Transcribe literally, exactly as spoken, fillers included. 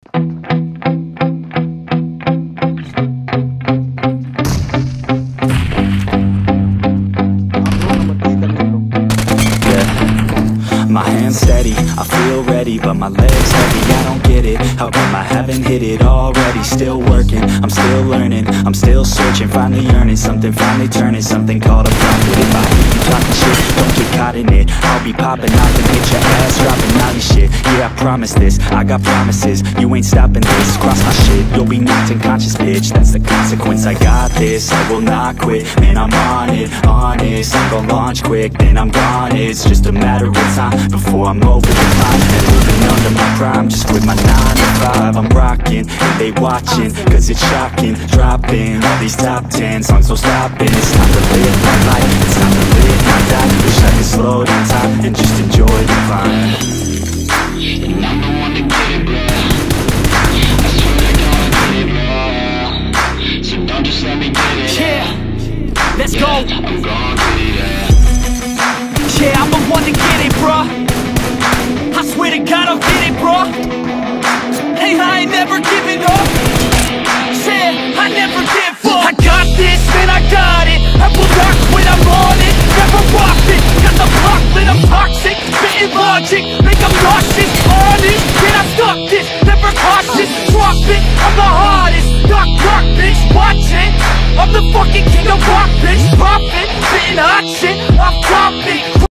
My hands steady, I feel ready, but my legs heavy, I don't get it. How come I haven't hit it already? Still working, I'm still learning, I'm still searching, finally earning something, finally turning something called a profit. If I hear you talking shit, don't get caught in it. I'll be popping off and hit your ass, dropping all your shit. Yeah, I promise this, I got promises, you ain't stopping this. Cross my shit, you'll be knocked unconscious, bitch. That's the consequence, I got this, I will not quit. Man, I'm on it, honest, I'm gon' launch quick, then I'm gone. It's just a matter of time before I'm over the line and moving under my prime. Just quit my nine to five, I'm rocking, and they watching, cause it's shocking. Dropping all these top ten songs, so stopping. It's time to live my life, it's time to live my die. Wish I could slow down time and just enjoy the climb.